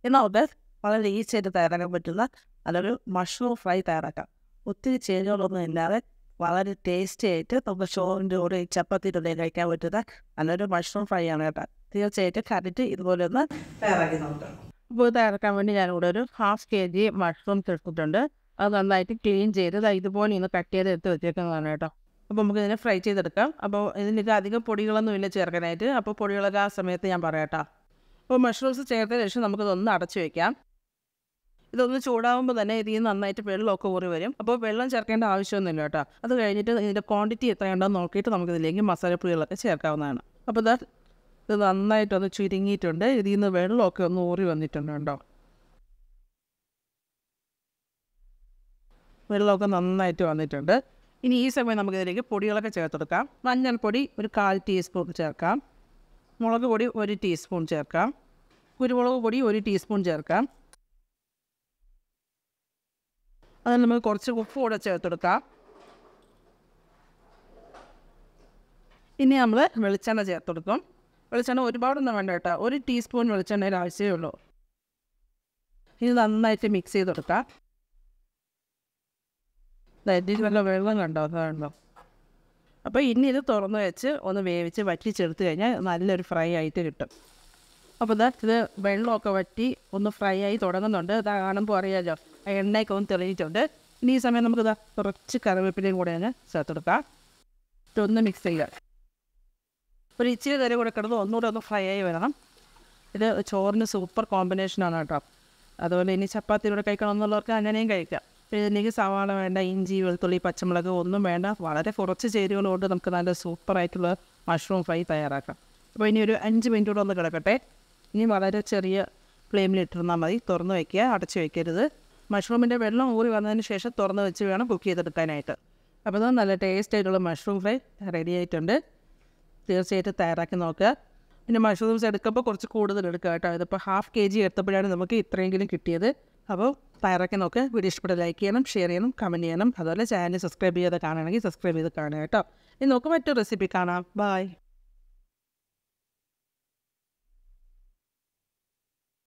എന്നാൽ അത് വളരെ ഈസി ആയിട്ട് തയ്യാറാക്കാൻ പറ്റുന്ന നല്ലൊരു മഷ്റൂം ഫ്രൈ തയ്യാറാക്കാം. ഒത്തിരി ചേരുവകളൊന്നും ഇല്ലാതെ വളരെ ടേസ്റ്റി ആയിട്ട് നമുക്ക് ചോറിൻ്റെ കൂടെ ചപ്പാത്തിയുടെ കൂടെ കഴിക്കാൻ പറ്റുന്ന നല്ലൊരു മഷ്റൂം ഫ്രൈ ആണ് കേട്ടോ. തീർച്ചയായിട്ടും കണ്ടിട്ട് ഇതുപോലെ ഒന്ന് തയ്യാറാക്കി നോക്കാം. അപ്പോൾ ഇത് തയ്യാറാക്കാൻ വേണ്ടി ഞാനിവിടെ ഒരു 1/2 kg മഷ്റൂംസ് എടുത്തിട്ടുണ്ട്. അത് നന്നായിട്ട് ക്ലീൻ ചെയ്ത് ഇതുപോലെ ഇന്ന് കട്ട് ചെയ്ത് എടുത്ത് വെച്ചേക്കുന്നതാണ് കേട്ടോ. അപ്പോൾ നമുക്ക് ഇതിനെ ഫ്രൈ ചെയ്തെടുക്കാം. അപ്പോൾ ഇതിലേക്ക് അധികം പൊടികളൊന്നും ഇല്ല ചേർക്കാനായിട്ട്. അപ്പോൾ പൊടികളൊക്കെ ആ സമയത്ത് ഞാൻ പറയാം കേട്ടോ. അപ്പോൾ മഷ്റൂംസ് ചേർത്തതിന് ശേഷം നമുക്കിതൊന്ന് അടച്ചു വയ്ക്കാം. ഇതൊന്ന് ചൂടാകുമ്പോൾ തന്നെ ഇതിൽ നിന്ന് നന്നായിട്ട് വെള്ളമൊക്കെ ഊറി വരും. അപ്പോൾ വെള്ളം ചേർക്കേണ്ട ആവശ്യമൊന്നുമില്ല കേട്ടോ. അത് കഴിഞ്ഞിട്ട് ഇതിൻ്റെ ക്വാണ്ടിറ്റി എത്രയുണ്ടെന്ന് നോക്കിയിട്ട് നമുക്കിതിലേക്ക് മസാലപ്പൊടികളൊക്കെ ചേർക്കാവുന്നതാണ്. അപ്പോൾ ഇത് നന്നായിട്ടൊന്ന് ചുരുങ്ങിയിട്ടുണ്ട്. ഇതിൽ നിന്ന് വെള്ളമൊക്കെ ഒന്ന് ഊറി വന്നിട്ടുണ്ട് കേട്ടോ. വെള്ളമൊക്കെ നന്നായിട്ട് വന്നിട്ടുണ്ട്. ഇനി ഈ സമയം നമുക്കിതിലേക്ക് പൊടികളൊക്കെ ചേർത്തെടുക്കാം. മഞ്ഞൾപ്പൊടി ഒരു 1/4 ടീസ്പൂൺ ചേർക്കാം. മുളക് പൊടി 1 ടീസ്പൂൺ ചേർക്കാം. കുരുമുളക് പൊടി 1 ടീസ്പൂൺ ചേർക്കാം. അതിന് നമുക്ക് കുറച്ച് ഉപ്പ് കൂടെ ചേർത്തെടുക്കാം. ഇനി നമ്മൾ വെളിച്ചെണ്ണ ചേർത്തെടുക്കും. വെളിച്ചെണ്ണ ഒരുപാടൊന്നും വേണ്ട കേട്ടോ. 1 ടീസ്പൂൺ വെളിച്ചെണ്ണയിൽ ആവശ്യമേ ഉള്ളൂ. ഇത് നന്നായിട്ട് മിക്സ് ചെയ്തെടുക്കാം. ഇതിൽ നല്ല വെള്ളം കണ്ടോ? അപ്പോൾ ഇനി ഇത് തുറന്ന് വെച്ച് ഒന്ന് വേവിച്ച് വറ്റിച്ചെടുത്ത് കഴിഞ്ഞാൽ നല്ലൊരു ഫ്രൈ ആയിട്ട് കിട്ടും. അപ്പോൾ ഇത് വെള്ളമൊക്കെ വറ്റി ഒന്ന് ഫ്രൈ ആയി തുടങ്ങുന്നുണ്ട്. കാണുമ്പോൾ അറിയാമല്ലോ, എണ്ണയൊക്കെ ഒന്ന് തെളിയിട്ടുണ്ട്. ഇനി ഈ സമയം നമുക്ക് കുറച്ച് കറിവേപ്പിലയും കൂടെ അങ്ങ് ചേർത്തെടുക്കാം. ഇതൊന്ന് മിക്സ് ചെയ്യുക. ഒരു ഇച്ചിരി നേരം കൂടെ കിടന്ന് ഒന്നുകൂടെ ഒന്ന് ഫ്രൈ ആയി വരണം. ഇത് ചോറിന് സൂപ്പർ കോമ്പിനേഷനാണ് കേട്ടോ. അതുപോലെ ഇനി ചപ്പാത്തിയിലൂടെ കഴിക്കണമെന്നുള്ളവർക്ക് അങ്ങനെയും കഴിക്കാം. ഇതിലേക്ക് സവാള വേണ്ട, ഇഞ്ചി, വെളുത്തുള്ളി, പച്ചമുളക് ഒന്നും വേണ്ട. വളരെ കുറച്ച് ചേരുവകൾ കൊണ്ട് നമുക്ക് നല്ല സൂപ്പറായിട്ടുള്ള മഷ്റൂം ഫ്രൈ തയ്യാറാക്കാം. അപ്പോൾ ഇനി ഒരു 5 മിനിറ്റ് കൂടെ ഒന്ന് കിടക്കട്ടെ. ഇനി വളരെ ചെറിയ ഫ്ലെയിമിലിട്ടിരുന്നാൽ മതി. തുറന്ന് വയ്ക്കുക, അടച്ച് വയ്ക്കരുത്. മഷ്റൂമിൻ്റെ വെള്ളം ഊറി വന്നതിന് ശേഷം തുറന്ന് വെച്ച് വേണം കുക്ക് ചെയ്തെടുക്കാനായിട്ട്. അപ്പോൾ അത് നല്ല ടേസ്റ്റ് ആയിട്ടുള്ള മഷ്റൂം ഫ്രൈ റെഡി ആയിട്ടുണ്ട്. തീർച്ചയായിട്ടും തയ്യാറാക്കി നോക്കുക. പിന്നെ മഷ്റൂംസ് എടുക്കുമ്പോൾ കുറച്ച് കൂടുതൽ എടുക്കുക കേട്ടോ. ഇതിപ്പോൾ 1/2 kg എടുത്തപ്പോഴാണ് നമുക്ക് ഇത്രയെങ്കിലും കിട്ടിയത്. അപ്പോൾ തയ്യാറാക്കി നോക്കുക. വീഡിയോ ഇഷ്ടപ്പെട്ട ലൈക്ക് ചെയ്യണം, ഷെയർ ചെയ്യണം, കമൻറ്റ് ചെയ്യണം. അതുപോലെ ചാനൽ സബ്സ്ക്രൈബ് ചെയ്യാതെ കാണുകയാണെങ്കിൽ സബ്സ്ക്രൈബ് ചെയ്ത് കാണുക കേട്ടോ. ഇനി നമുക്ക് മറ്റൊരു റെസിപ്പി കാണാം. ബൈ.